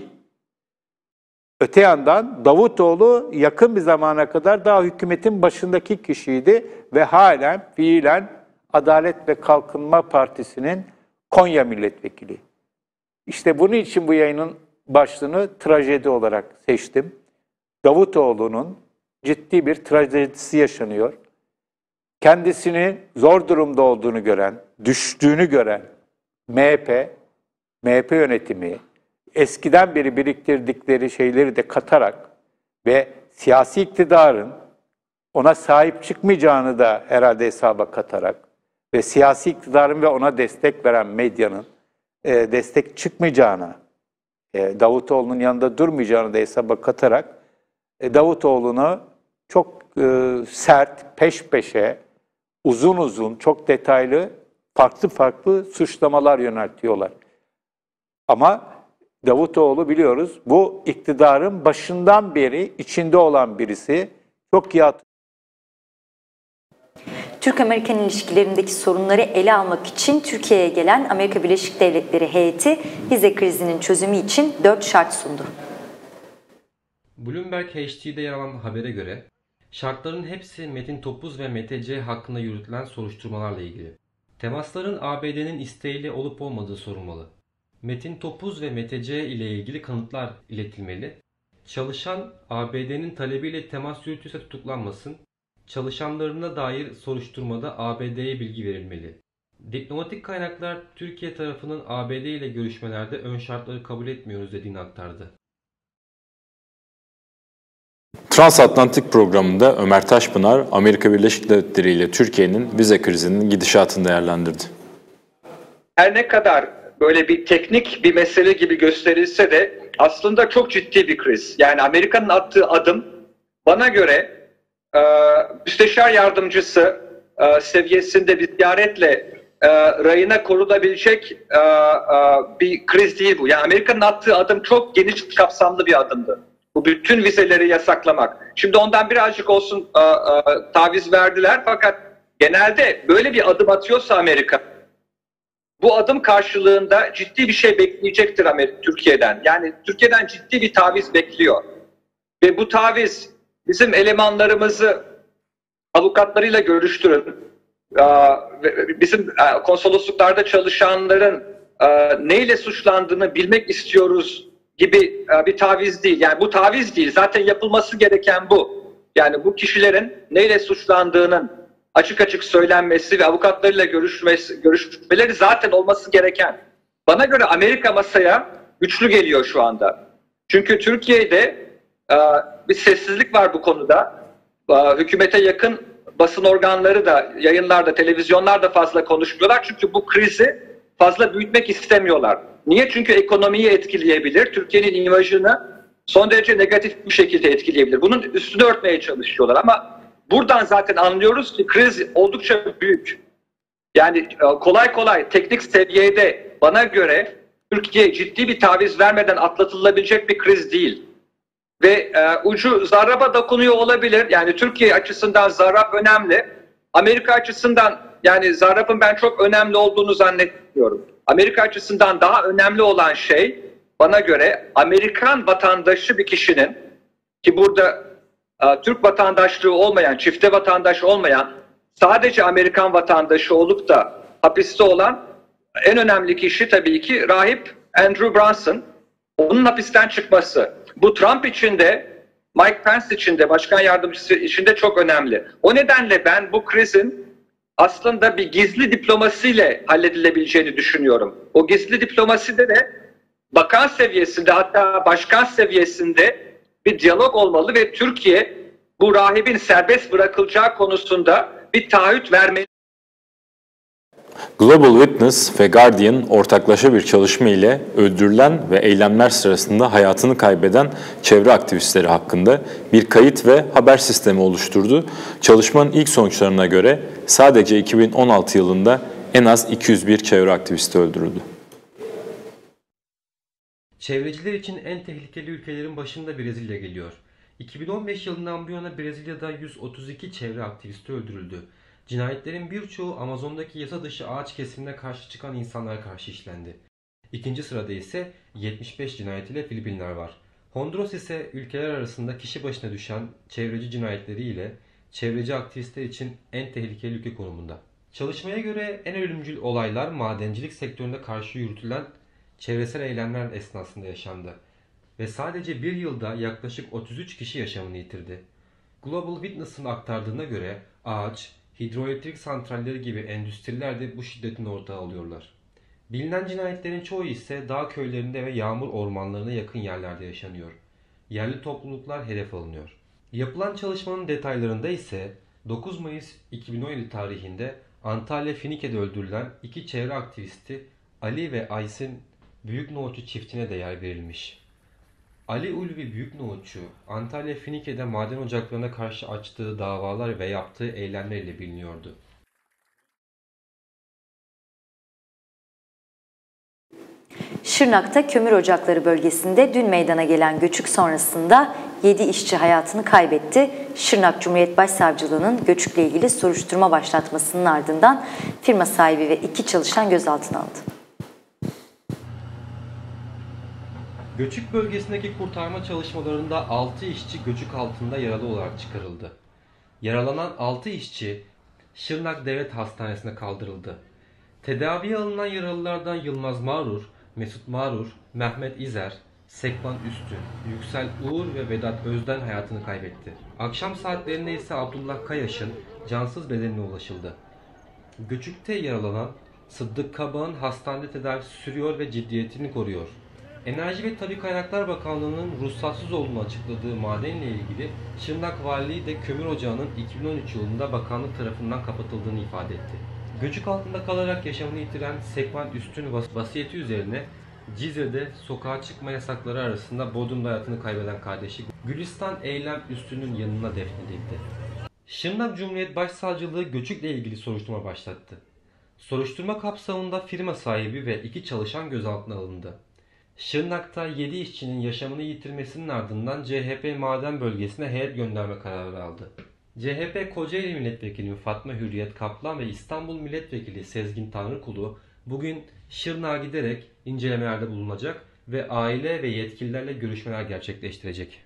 Öte yandan Davutoğlu yakın bir zamana kadar daha hükümetin başındaki kişiydi ve halen fiilen Adalet ve Kalkınma Partisi'nin Konya milletvekili. İşte bunun için bu yayının başlığını trajedi olarak seçtim. Davutoğlu'nun ciddi bir trajedisi yaşanıyor. Kendisini zor durumda olduğunu gören, düştüğünü gören M H P, M H P yönetimi eskiden beri biriktirdikleri şeyleri de katarak ve siyasi iktidarın ona sahip çıkmayacağını da herhalde hesaba katarak ve siyasi iktidarın ve ona destek veren medyanın e, destek çıkmayacağına, e, Davutoğlu'nun yanında durmayacağını da hesaba katarak e, Davutoğlu'nu çok e, sert, peş peşe, uzun uzun, çok detaylı, farklı farklı suçlamalar yöneltiyorlar. Ama Davutoğlu biliyoruz bu iktidarın başından beri içinde olan birisi. Çok iyi hatırlıyorum.
Türk-Amerikan ilişkilerindeki sorunları ele almak için Türkiye'ye gelen Amerika Birleşik Devletleri heyeti vize krizinin çözümü için dört şart sundu.
Bloomberg H D'de yer alan habere göre şartların hepsi Metin Topuz ve M T C hakkında yürütülen soruşturmalarla ilgili. Temasların A B D'nin isteğiyle olup olmadığı sorulmalı. Metin Topuz ve M T C ile ilgili kanıtlar iletilmeli. Çalışan A B D'nin talebiyle temas yürütürse tutuklanmasın. Çalışanlarına dair soruşturmada A B D'ye bilgi verilmeli. Diplomatik kaynaklar Türkiye tarafının A B D ile görüşmelerde ön şartları kabul etmiyoruz dediğini aktardı.
Transatlantik programında Ömer Taşpınar, Amerika Birleşik Devletleri ile Türkiye'nin vize krizinin gidişatını değerlendirdi.
Her ne kadar böyle bir teknik bir mesele gibi gösterilse de aslında çok ciddi bir kriz. Yani Amerika'nın attığı adım bana göre e, müsteşar yardımcısı e, seviyesinde bir ziyaretle e, rayına korulabilecek e, e, bir kriz değil bu. Yani Amerika'nın attığı adım çok geniş kapsamlı bir adımdı. Bu bütün vizeleri yasaklamak. Şimdi ondan birazcık olsun e, e, taviz verdiler fakat genelde böyle bir adım atıyorsa Amerika, bu adım karşılığında ciddi bir şey bekleyecektir Amerika, Türkiye'den. Yani Türkiye'den ciddi bir taviz bekliyor. Ve bu taviz bizim elemanlarımızı avukatlarıyla görüştürün. Bizim konsolosluklarda çalışanların neyle suçlandığını bilmek istiyoruz gibi bir taviz değil. Yani bu taviz değil. Zaten yapılması gereken bu. Yani bu kişilerin neyle suçlandığının açık açık söylenmesi ve avukatlarıyla görüşmesi, görüşmeleri zaten olması gereken. Bana göre Amerika masaya güçlü geliyor şu anda. Çünkü Türkiye'de e, bir sessizlik var bu konuda. E, hükümete yakın basın organları da, yayınlarda, televizyonlarda fazla konuşmuyorlar. Çünkü bu krizi fazla büyütmek istemiyorlar. Niye? Çünkü ekonomiyi etkileyebilir. Türkiye'nin imajını son derece negatif bir şekilde etkileyebilir. Bunun üstünü örtmeye çalışıyorlar ama buradan zaten anlıyoruz ki kriz oldukça büyük. Yani kolay kolay teknik seviyede bana göre Türkiye ciddi bir taviz vermeden atlatılabilecek bir kriz değil. Ve e, ucu zarraba dokunuyor olabilir. Yani Türkiye açısından zarrab önemli. Amerika açısından yani zarrabın ben çok önemli olduğunu zannetmiyorum. Amerika açısından daha önemli olan şey bana göre Amerikan vatandaşı bir kişinin, ki burada e, Türk vatandaşlığı olmayan, çifte vatandaş olmayan, sadece Amerikan vatandaşı olup da hapiste olan en önemli kişi tabii ki rahip Andrew Brunson. Onun hapisten çıkması. Bu Trump için de, Mike Pence için de, başkan yardımcısı için de çok önemli. O nedenle ben bu krizin aslında bir gizli diplomasiyle halledilebileceğini düşünüyorum. O gizli diplomaside de bakan seviyesinde, hatta başkan seviyesinde bir diyalog olmalı ve Türkiye bu rahibin serbest bırakılacağı konusunda bir taahhüt vermeli.
Global Witness ve Guardian ortaklaşa bir çalışma ile öldürülen ve eylemler sırasında hayatını kaybeden çevre aktivistleri hakkında bir kayıt ve haber sistemi oluşturdu. Çalışmanın ilk sonuçlarına göre sadece iki bin on altı yılında en az iki yüz bir çevre aktivisti öldürüldü.
Çevreciler için en tehlikeli ülkelerin başında Brezilya geliyor. iki bin on beş yılından bu yana Brezilya'da yüz otuz iki çevre aktivisti öldürüldü. Cinayetlerin birçoğu Amazon'daki yasa dışı ağaç kesimine karşı çıkan insanlara karşı işlendi. İkinci sırada ise yetmiş beş cinayet ile Filipinler var. Honduras ise ülkeler arasında kişi başına düşen çevreci cinayetleri ile çevreci aktivistler için en tehlikeli ülke konumunda. Çalışmaya göre en ölümcül olaylar madencilik sektöründe karşı yürütülen çevresel eylemler esnasında yaşandı. Ve sadece bir yılda yaklaşık otuz üç kişi yaşamını yitirdi. Global Witness'ın aktardığına göre ağaç, hidroelektrik santralleri gibi endüstriler de bu şiddetin ortağı oluyorlar. Bilinen cinayetlerin çoğu ise dağ köylerinde ve yağmur ormanlarına yakın yerlerde yaşanıyor. Yerli topluluklar hedef alınıyor. Yapılan çalışmanın detaylarında ise dokuz Mayıs iki bin on yedi tarihinde Antalya Finike'de öldürülen iki çevre aktivisti Ali ve Aysin Büyüknoğutçu çiftine de yer verilmiş. Ali Ulvi Büyüknoğutçu, Antalya Finike'de maden ocaklarına karşı açtığı davalar ve yaptığı eylemleriyle biliniyordu.
Şırnak'ta kömür ocakları bölgesinde dün meydana gelen göçük sonrasında yedi işçi hayatını kaybetti. Şırnak Cumhuriyet Başsavcılığı'nın göçükle ilgili soruşturma başlatmasının ardından firma sahibi ve iki çalışan gözaltına alındı.
Göçük bölgesindeki kurtarma çalışmalarında altı işçi göçük altında yaralı olarak çıkarıldı. Yaralanan altı işçi Şırnak Devlet Hastanesi'ne kaldırıldı. Tedaviye alınan yaralılardan Yılmaz Mağrur, Mesut Mağrur, Mehmet İzer, Sekban Üstün, Yüksel Uğur ve Vedat Özden hayatını kaybetti. Akşam saatlerinde ise Abdullah Kayaş'ın cansız bedenine ulaşıldı. Göçükte yaralanan Sıddık Kabağ'ın hastanede tedavisi sürüyor ve ciddiyetini koruyor. Enerji ve Tabii Kaynaklar Bakanlığı'nın ruhsatsız olduğunu açıkladığı madenle ilgili Şırnak Valiliği de kömür ocağının iki bin on üç yılında bakanlık tarafından kapatıldığını ifade etti. Göçük altında kalarak yaşamını yitiren Sekban Üstün vas vasiyeti üzerine Cizre'de sokağa çıkma yasakları arasında Bodrum'da hayatını kaybeden kardeşi Gülistan Eylem Üstün'ün yanına defnedildi. Şırnak Cumhuriyet Başsavcılığı göçükle ilgili soruşturma başlattı. Soruşturma kapsamında firma sahibi ve iki çalışan gözaltına alındı. Şırnak'ta yedi işçinin yaşamını yitirmesinin ardından C H P maden bölgesine heyet gönderme kararı aldı. C H P Kocaeli Milletvekili Fatma Hürriyet Kaplan ve İstanbul Milletvekili Sezgin Tanrıkulu bugün Şırnak'a giderek incelemelerde bulunacak ve aile ve yetkililerle görüşmeler gerçekleştirecek.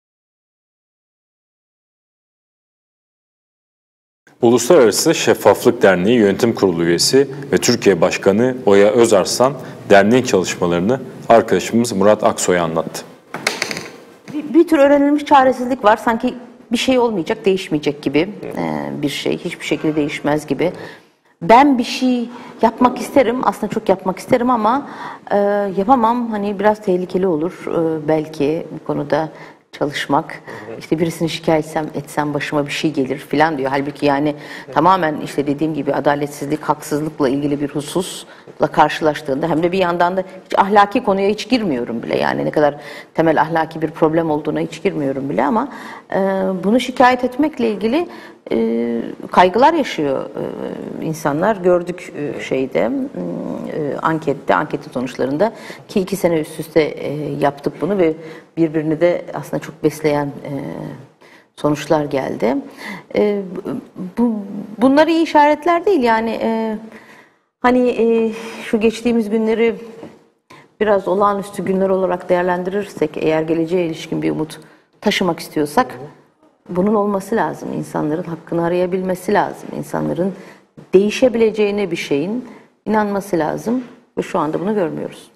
Uluslararası Şeffaflık Derneği Yönetim Kurulu üyesi ve Türkiye Başkanı Oya Özarslan derneğin çalışmalarını arkadaşımız Murat Aksoy'a anlattı.
Bir, bir tür öğrenilmiş çaresizlik var. Sanki bir şey olmayacak, değişmeyecek gibi bir şey. Hiçbir şekilde değişmez gibi. Ben bir şey yapmak isterim. Aslında çok yapmak isterim ama e, yapamam. Hani biraz tehlikeli olur e, belki bu konuda çalışmak. İşte birisini şikayet etsem, etsem başıma bir şey gelir falan diyor. Halbuki yani tamamen işte dediğim gibi adaletsizlik, haksızlıkla ilgili bir hususla karşılaştığında hem de bir yandan da hiç ahlaki konuya hiç girmiyorum bile. Yani ne kadar temel ahlaki bir problem olduğuna hiç girmiyorum bile ama e, bunu şikayet etmekle ilgili e, kaygılar yaşıyor e, insanlar. Gördük e, şeyde e, ankette, anketin sonuçlarında ki iki sene üst üste e, yaptık bunu ve birbirini de aslında çok besleyen e, sonuçlar geldi. E, bu, bunlar iyi işaretler değil yani e, hani e, şu geçtiğimiz günleri biraz olağanüstü günler olarak değerlendirirsek eğer geleceğe ilişkin bir umut taşımak istiyorsak bunun olması lazım. İnsanların hakkını arayabilmesi lazım. İnsanların değişebileceğine bir şeyin inanması lazım ve şu anda bunu görmüyoruz.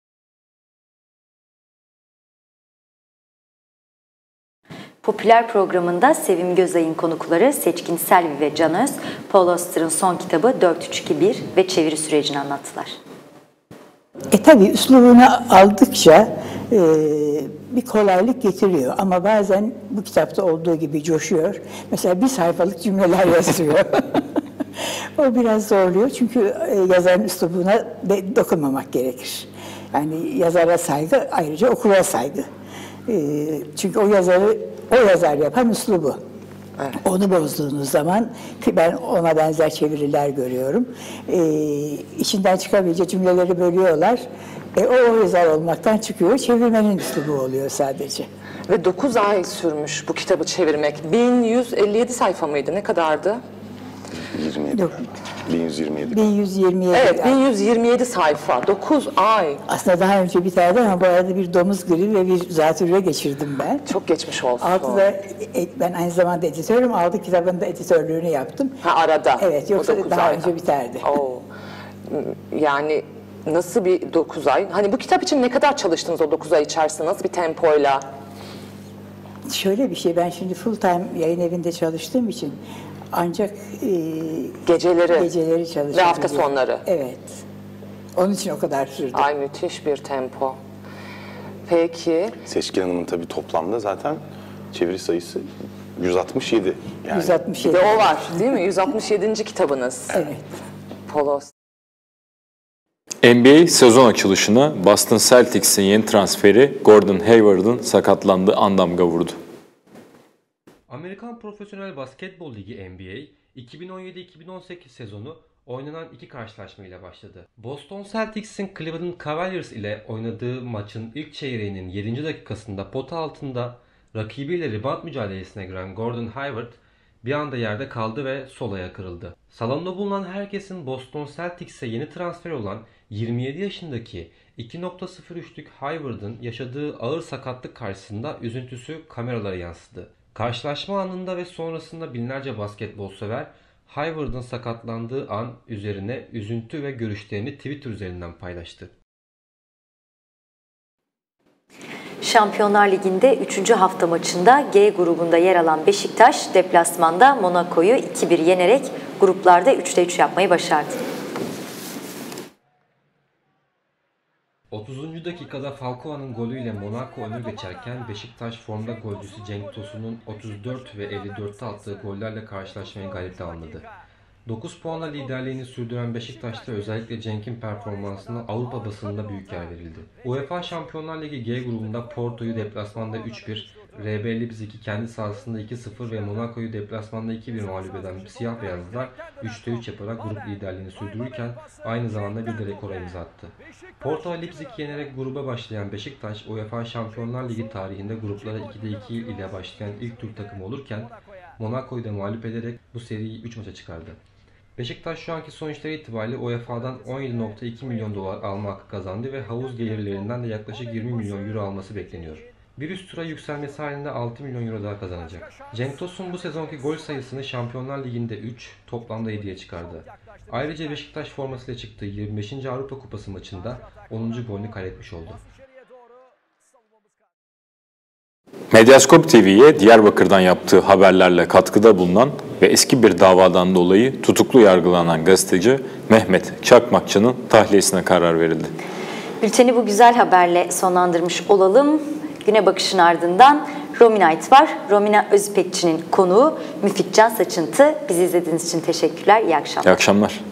Popüler programında Sevim Gözay'ın konukları Seçkin Selvi ve Can Öz, Paul Auster'ın son kitabı dört üç iki bir ve çeviri sürecini anlattılar.
E tabii üslubunu aldıkça e, bir kolaylık getiriyor ama bazen bu kitapta olduğu gibi coşuyor. Mesela bir sayfalık cümleler yazıyor. O biraz zorluyor çünkü e, yazarın üslubuna de, dokunmamak gerekir. Yani yazara saygı, ayrıca okura saygı. E, çünkü o yazarı o yazar yapan üslubu. Evet. Onu bozduğunuz zaman ki ben ona benzer çeviriler görüyorum. Ee, içinden çıkabilecek cümleleri bölüyorlar. E, o yazar olmaktan çıkıyor. Çevirmenin üslubu oluyor sadece.
Ve dokuz ay sürmüş bu kitabı çevirmek. bin yüz elli yedi sayfa mıydı? Ne kadardı?
yirmi yedi. bin yüz yirmi yedi.
bin yüz yirmi yedi.
Evet, bin yüz yirmi yedi sayfa. dokuz ay.
Aslında daha önce biterdi ama bu arada bir domuz gribi ve bir zatürre geçirdim ben.
Çok geçmiş olsun.
Altıda, ben aynı zamanda editörüm. Altı kitabın da editörlüğünü yaptım.
Ha, arada.
Evet, yoksa daha önce biterdi.
Oo. Yani nasıl bir dokuz ay? Hani bu kitap için ne kadar çalıştınız o dokuz ay içerisinde? Nasıl bir tempoyla?
Şöyle bir şey, ben şimdi full time yayın evinde çalıştığım için ancak e,
geceleri,
geceleri çalışıyorum.
Ve hafta sonları.
Evet. Onun için o kadar sürdü.
Ay müthiş bir tempo. Peki.
Seçkin Hanım'ın tabii toplamda zaten çeviri sayısı yüz altmış yedi. Yani.
yüz altmış yedi.
Bir de o var değil mi? yüz altmış yedinci kitabınız.
Evet.
Polos.
N B A sezon açılışına Boston Celtics'in yeni transferi Gordon Hayward'ın sakatlandığı an damga vurdu.
Amerikan Profesyonel Basketbol Ligi N B A iki bin on yedi iki bin on sekiz sezonu oynanan iki karşılaşma ile başladı. Boston Celtics'in Cleveland Cavaliers ile oynadığı maçın ilk çeyreğinin yedinci dakikasında pota altında rakibiyle rebound mücadelesine giren Gordon Hayward bir anda yerde kaldı ve sol ayağı kırıldı. Salonda bulunan herkesin Boston Celtics'e yeni transfer olan yirmi yedi yaşındaki iki nokta sıfır üçlük Hayward'ın yaşadığı ağır sakatlık karşısında üzüntüsü kameralara yansıdı. Karşılaşma anında ve sonrasında binlerce basketbol sever Hayward'ın sakatlandığı an üzerine üzüntü ve görüşlerini Twitter üzerinden paylaştı.
Şampiyonlar Ligi'nde üçüncü hafta maçında G grubunda yer alan Beşiktaş deplasmanda Monaco'yu iki bir yenerek gruplarda üçte üç yapmayı başardı.
otuzuncu dakikada Falcao'nun golüyle Monaco önü geçerken Beşiktaş formda golcüsü Cenk Tosun'un otuz dört ve elli dörtte attığı gollerle karşılaşmayı galip tamamladı. dokuz puanla liderliğini sürdüren Beşiktaş'ta özellikle Cenk'in performansına Avrupa basınında büyük yer verildi. UEFA Şampiyonlar Ligi G grubunda Porto'yu deplasmanda üç bir, R B Leipzig'i kendi sahasında iki sıfır ve Monaco'yu deplasmanda iki bir mağlup eden siyah beyazlılar üçte üç yaparak grup liderliğini sürdürürken aynı zamanda bir de rekora imza attı. Porto ve Leipzig'i yenerek gruba başlayan Beşiktaş, UEFA Şampiyonlar Ligi tarihinde gruplara ikide iki ile başlayan ilk Türk takımı olurken Monaco'yu da mağlup ederek bu seriyi üç maça çıkardı. Beşiktaş şu anki sonuçları itibariyle U E F A'dan on yedi nokta iki milyon dolar alma hakkı kazandı ve havuz gelirlerinden de yaklaşık yirmi milyon euro alması bekleniyor. Bir üst tura yükselmesi halinde altı milyon euro daha kazanacak. Cenk Tosun bu sezonki gol sayısını Şampiyonlar Ligi'nde üç, toplamda yediye çıkardı. Ayrıca Beşiktaş formasıyla çıktığı yirmi beşinci Avrupa Kupası maçında onuncu golünü kaydetmiş oldu.
Medyaskop T V'ye Diyarbakır'dan yaptığı haberlerle katkıda bulunan ve eski bir davadan dolayı tutuklu yargılanan gazeteci Mehmet Çakmakçı'nın tahliyesine karar verildi.
Bülteni bu güzel haberle sonlandırmış olalım. Güne bakışın ardından Rominite var. Romina Özipekçi'nin konuğu Müfit Can Saçıntı. Bizi izlediğiniz için teşekkürler. İyi akşamlar.
İyi akşamlar.